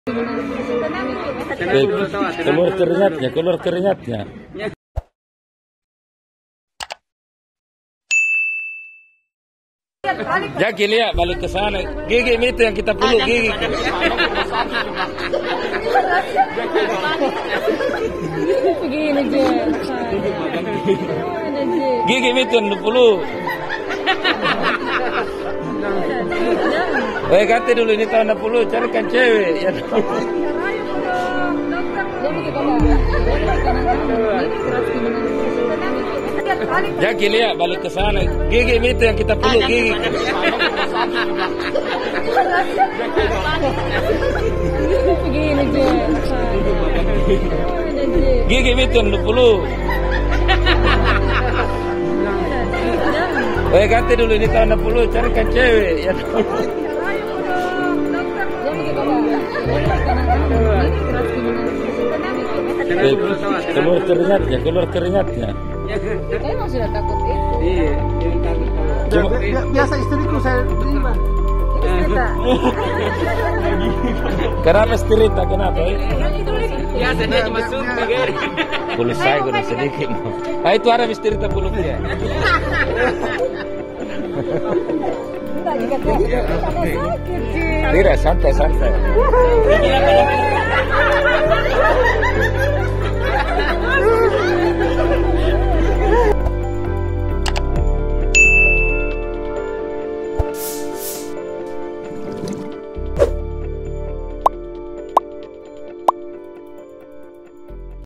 Keluar keringatnya. Jaki lihat balik ke sana. Gigi itu yang kita peluk gigi. Begini je. Gigi itu yang peluk. Ganti dulu ini tahun 60, carikan cewek. Ya. Jaki lihat balik ke sana. Gigi itu yang kita peluk gigi. Begini je. Gigi itu yang peluk. Ganti dulu ini tahun 60, carikan cewek. Ya. Keluar keringatnya. Emang sudah takut itu. Iya, takut. Biasa istriku saya terima. Kenapa cerita? Kenapa? Biasanya cuma suka. Bulu saya udah sedikit. Ah, itu ada misteri tak bulu dia. Tidak, santai.